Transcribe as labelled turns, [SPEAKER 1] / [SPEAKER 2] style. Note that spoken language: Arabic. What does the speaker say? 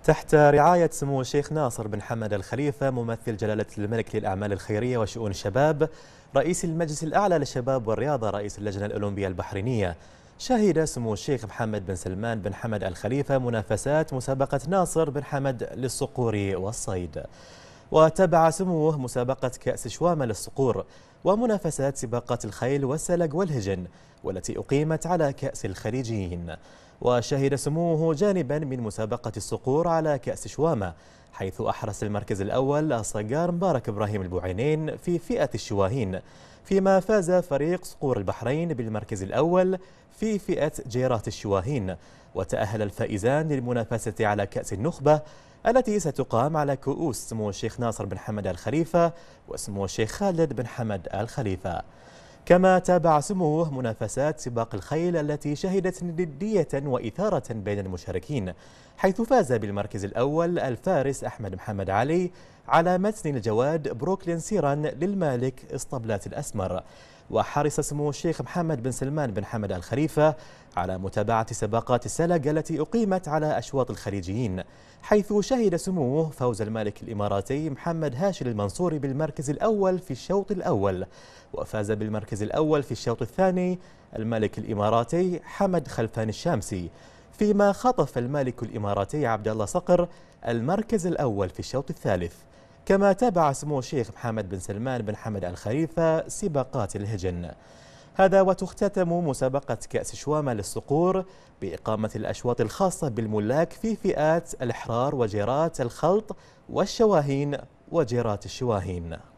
[SPEAKER 1] تحت رعاية سمو الشيخ ناصر بن حمد الخليفة ممثل جلالة الملك للأعمال الخيرية وشؤون الشباب، رئيس المجلس الأعلى للشباب والرياضة، رئيس اللجنة الأولمبية البحرينية، شهد سمو الشيخ محمد بن سلمان بن حمد الخليفة منافسات مسابقة ناصر بن حمد للصقور والصيد. وتابع سموه مسابقة كأس شوامة للصقور ومنافسات سباقات الخيل والسلق والهجن والتي أقيمت على كأس الخليجيين. وشهد سموه جانبا من مسابقة الصقور على كأس شوامة، حيث أحرز المركز الأول الصقار مبارك إبراهيم البوعينين في فئة الشواهين، فيما فاز فريق صقور البحرين بالمركز الأول في فئة جيرات الشواهين. وتأهل الفائزان للمنافسة على كأس النخبة التي ستقام على كؤوس سمو الشيخ ناصر بن حمد الخليفة وسمو الشيخ خالد بن حمد الخليفة. كما تابع سموه منافسات سباق الخيل التي شهدت ندية وإثارة بين المشاركين، حيث فاز بالمركز الأول الفارس أحمد محمد علي على متن الجواد بروكلين سيران للمالك اسطبلات الأسمر. وحرص سمو الشيخ محمد بن سلمان بن حمد الخليفة على متابعة سباقات السلق التي أقيمت على أشواط الخليجيين، حيث شهد سموه فوز الملك الإماراتي محمد هاشم المنصوري بالمركز الأول في الشوط الأول، وفاز بالمركز الأول في الشوط الثاني الملك الإماراتي حمد خلفان الشامسي، فيما خطف الملك الإماراتي عبد الله صقر المركز الأول في الشوط الثالث. كما تابع سمو الشيخ محمد بن سلمان بن حمد الخليفة سباقات الهجن. هذا وتختتم مسابقة كأس شوامة للصقور بإقامة الأشواط الخاصة بالملاك في فئات الإحرار وجيرات الخلط والشواهين وجيرات الشواهين.